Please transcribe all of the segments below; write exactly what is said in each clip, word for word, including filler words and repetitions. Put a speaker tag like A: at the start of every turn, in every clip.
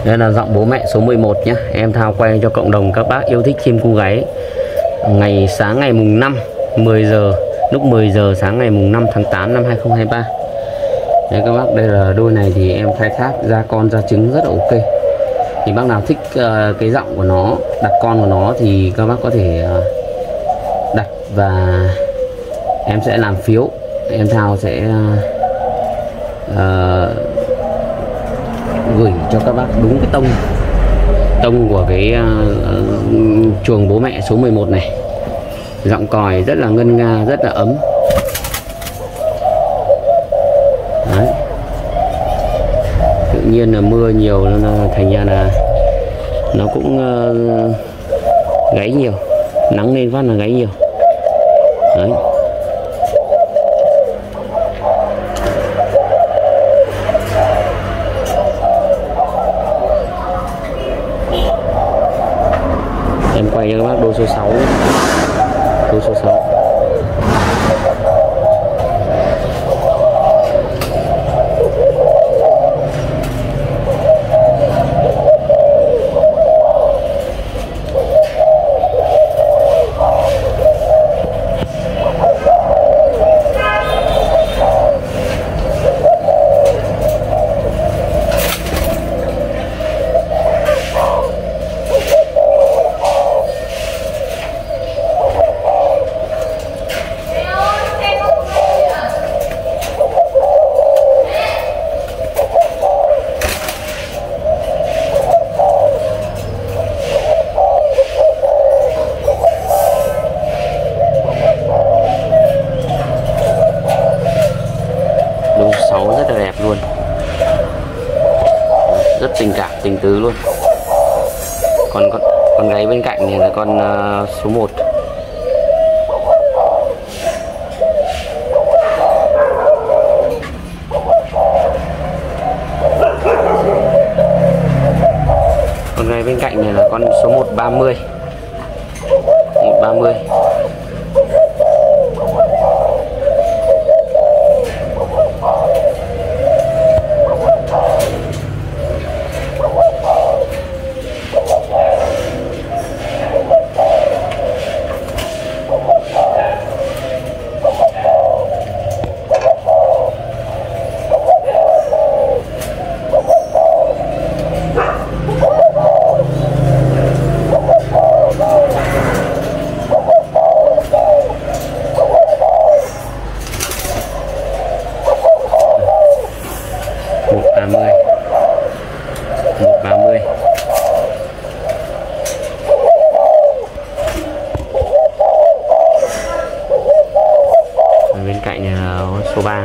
A: Đây là giọng bố mẹ số mười một nhé. Em Thao quay cho cộng đồng các bác yêu thích chim cu gáy. Ngày sáng ngày mùng năm mười giờ, lúc mười giờ sáng ngày mùng năm tháng tám năm hai không hai ba. Đấy các bác, đây là đôi này thì em khai thác ra con ra trứng rất là ok. Thì bác nào thích uh, cái giọng của nó, đặt con của nó thì các bác có thể uh, đặt và em sẽ làm phiếu. Em Thao sẽ uh, uh, gửi cho các bác đúng cái tông tông của cái uh, chuồng bố mẹ số mười một này. Giọng còi rất là ngân nga, rất là ấm. Đấy. Tự nhiên là mưa nhiều nên là thành ra là nó cũng uh, gáy nhiều, nắng lên phát là gáy nhiều. Đấy. Em quay cho các bác đôi số sáu, đôi số sáu. Rất là đẹp luôn, rất tình cảm tình tứ luôn. Còn con con gáy bên cạnh này là con uh, số một. Con gáy bên cạnh này là con số một ba mươi, một ba mươi. một ba mươi, một ba mươi. Ở bên cạnh là số ba.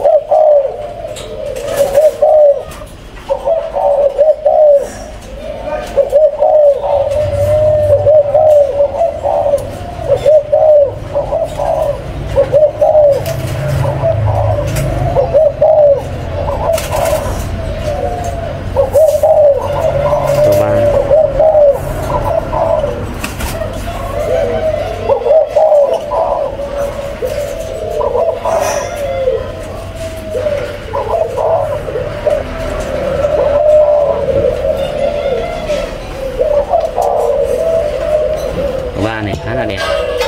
A: Ba này khá là đẹp.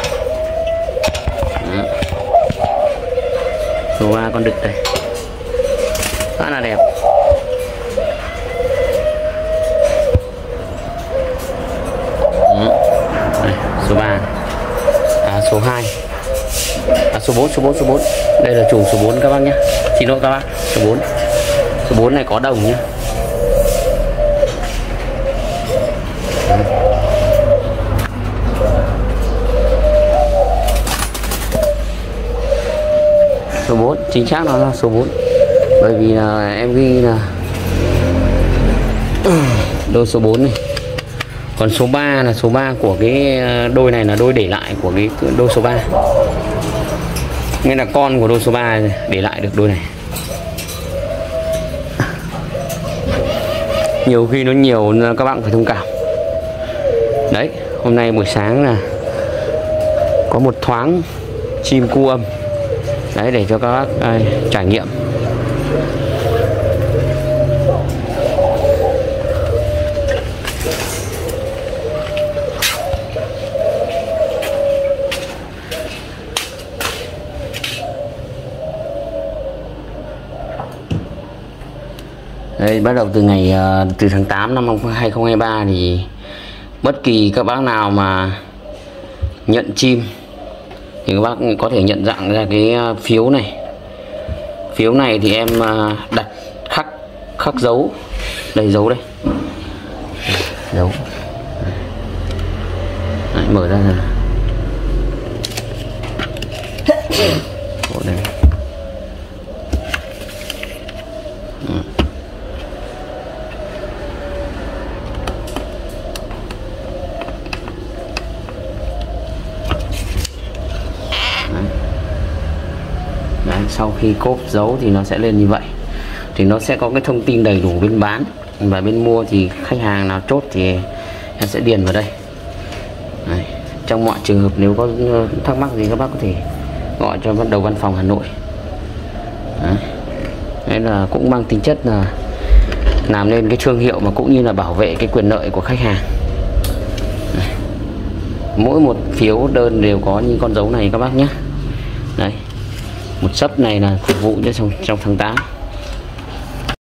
A: Đó. Số ba con đực đây khá là đẹp. Đó. Đây, số ba, à, số hai, à, số bốn, số bốn, số bốn. Đây là chuồng số bốn các bác nhé. Xin lỗi các bác, số bốn. Số bốn này có đồng nhé. Số bốn, chính xác nó là số bốn. Bởi vì là em ghi là đôi số bốn này. Còn số ba là số ba của cái đôi này là đôi để lại của cái đôi số ba. Nên là con của đôi số ba để lại được đôi này. Nhiều khi nó nhiều các bạn phải thông cảm. Đấy, hôm nay buổi sáng là có một thoáng chim cu âm. Đấy, để cho các bác đây, trải nghiệm. Đây, bắt đầu từ ngày uh, từ tháng tám năm hai không hai ba thì bất kỳ các bác nào mà nhận chim thì các bác có thể nhận dạng ra cái phiếu này. Phiếu này thì em đặt khắc khắc dấu, đây dấu đây, dấu. Đấy, mở ra rồi. Đây. Ừ. Đấy. Đấy, sau khi cốp dấu thì nó sẽ lên như vậy, thì nó sẽ có cái thông tin đầy đủ bên bán và bên mua, thì khách hàng nào chốt thì em sẽ điền vào đây. Đấy. Trong mọi trường hợp nếu có thắc mắc gì các bác có thể gọi cho đầu văn phòng Hà Nội. Đấy. Đấy là cũng mang tính chất là làm nên cái thương hiệu mà cũng như là bảo vệ cái quyền lợi của khách hàng. Đấy. Mỗi một phiếu đơn đều có những con dấu này các bác nhé. Đấy, một sấp này là phục vụ cho trong, trong tháng tám.